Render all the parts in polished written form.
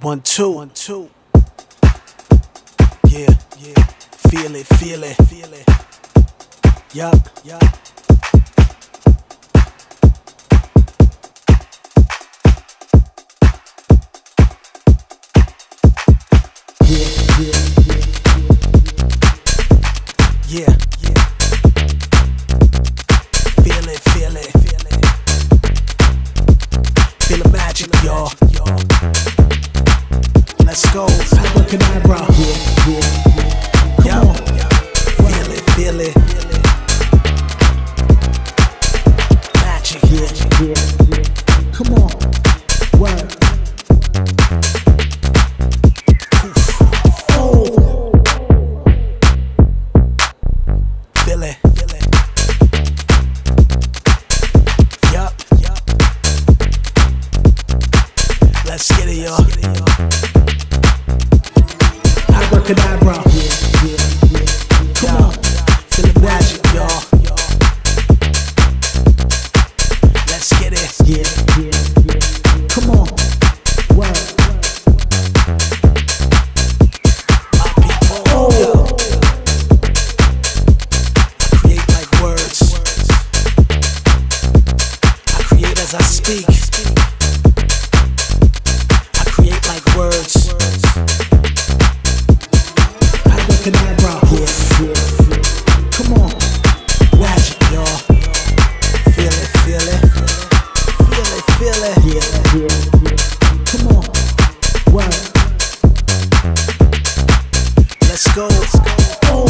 1, 2, 1, 2. Yeah, yeah. Feel it, feel it, feel it. Yup, yup. Yeah, yeah, yeah, yeah. Feel it, feel it, feel it. Feel the magic, y'all. Let's go. Abracadabra. Yo, feel it, feel it. Magic. Come on. Word. Oh. Feel it, feel it. Yup, yup. Let's get it, y'all. Abracadabra. Come on, feel the magic, y'all. Let's get it. Come on, word. My people, yo. I create like words. I create as I speak. I create like words. Abracadabra. Come on, magic, y'all. Feel it, feel it. Feel it, feel it. Come on, word. Let's go. Oh.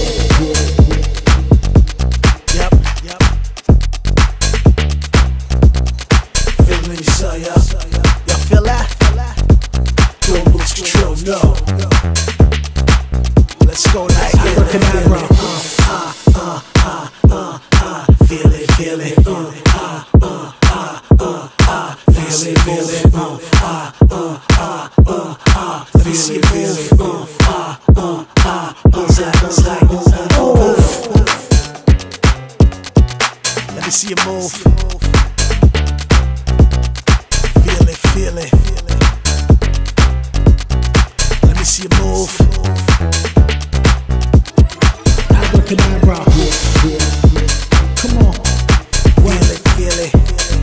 Yep, yep. Feel it in your soul, y'all. Y'all feel that? Don't lose control, no. Let's go like Abracadabra. Feel it, feel it. Feel it, feel it. Let me see it move. Let me see you move. Feel it, feel it. Let me see you move. Abracadabra. Come on. Feel it, feel it.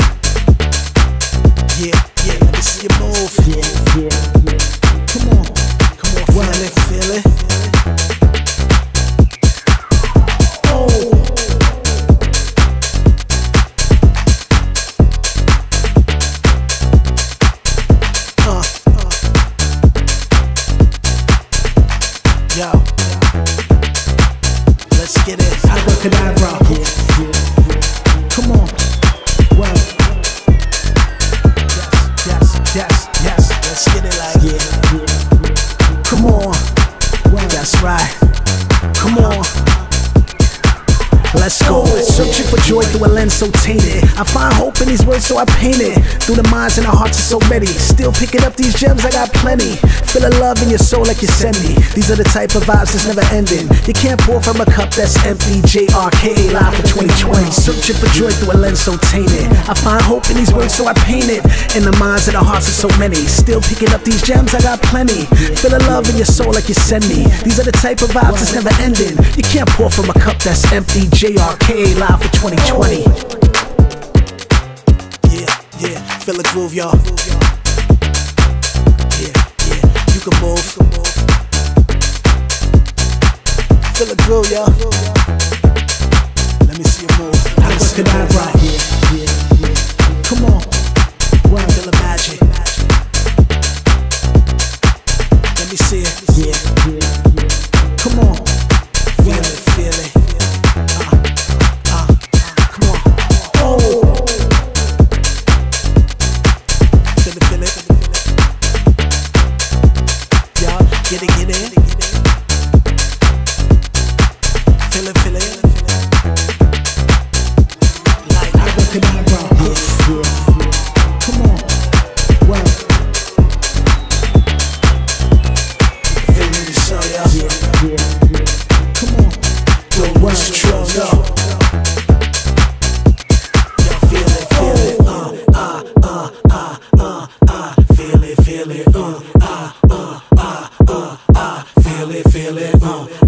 Yeah, yeah, let me see you move. Come on, come on, feel it, feel it. Oh. Yo. Let's get it. Abracadabra. Come on. Well. Yes, yes, yes. Let's get it like come on. Well, that's right. Come on. Let's go. Searching for joy through a lens so tainted. I find hope in these words, so I paint it. Through the minds and the hearts of so many. Still picking up these gems, I got plenty. Feeling love in your soul like you send me. These are the type of vibes that's never ending. You can't pour from a cup that's empty. JRKA live for 2020. Searching for joy through a lens so tainted. I find hope in these words, so I paint it. In the minds and the hearts of so many. Still picking up these gems, I got plenty. Feeling love in your soul like you send me. These are the type of vibes that's never ending. You can't pour from a cup that's empty. JRKA live for 2020. Yeah, yeah, feel the groove, y'all. Yeah, yeah, you can move. Feel the groove, y'all. Let me see you move. Abracadabra. Come on, feel the magic. Let me see it. Come on, feel it, feel it. Get it, get it. Feel it, feel it. Like Abracadabra. Come on. Well. Feel it in your soul, y'all. Come on. Don't lose control, no. Y'all feel it, feel it. Feel it, feel it. feel it,